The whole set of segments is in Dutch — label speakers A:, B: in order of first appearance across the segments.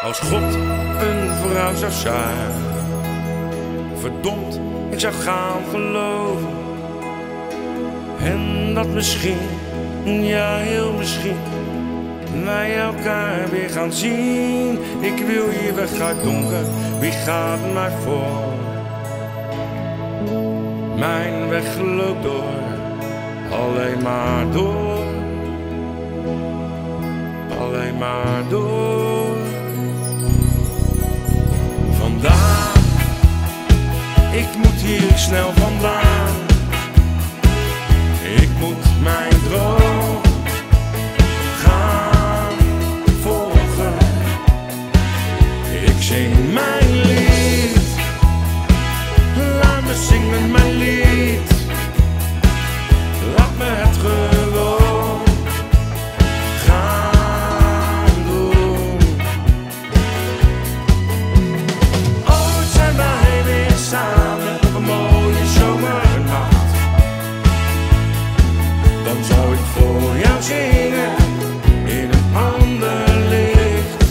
A: Als God een vrouw zou zijn, verdomd, ik zou gaan geloven. En dat misschien, ja heel misschien, wij elkaar weer gaan zien. Ik wil hier weg uit donker, wie gaat mij voor? Mijn weg loopt door, alleen maar door, alleen maar door. Vandaag, ik moet hier snel vandaan. Ik moet mijn droom gaan volgen. Ik zing mijn lied, laat me zingen mijn lied. Laat me het gewoon gaan doen. Ooit zijn wij weer samen op een mooie zomernacht. Dan zou ik voor jou zingen in een ander licht.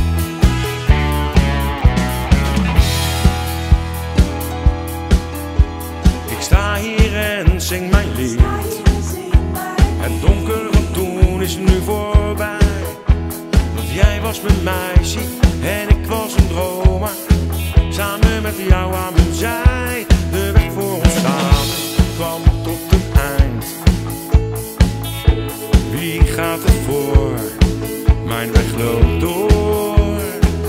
A: Ik sta hier en zing mijn lied. Het donker van toen is nu voorbij. Want jij was mijn meisje en ik was een dromer. Samen met jou aan mijn zij. De weg voor ons samen kwam tot een eind. Wie gaat er voor? Mijn weg loopt door,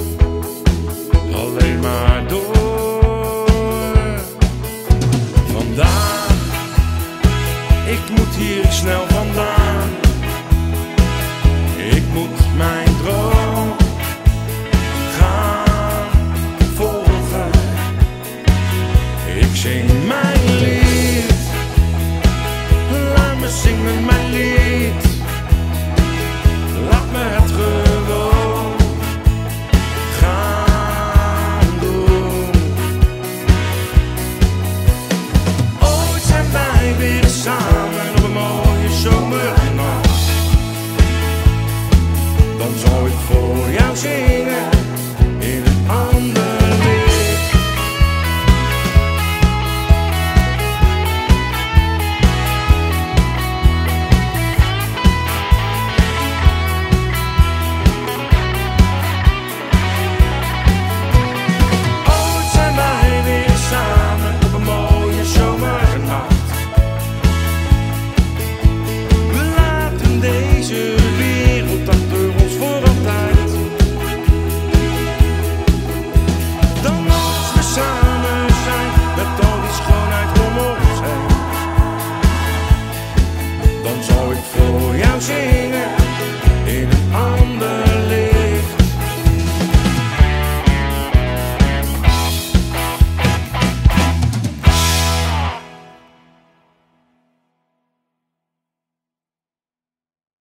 A: alleen maar door. Vandaag, ik moet hier snel vandaan. Ik moet mijn droom gaan volgen. Ik zing mijn lied, laat me zingen mijn lied. Laat me het gewoon gaan doen. Ooit zijn wij weer samen op een mooie zomernacht. Dan zal ik voor jou zingen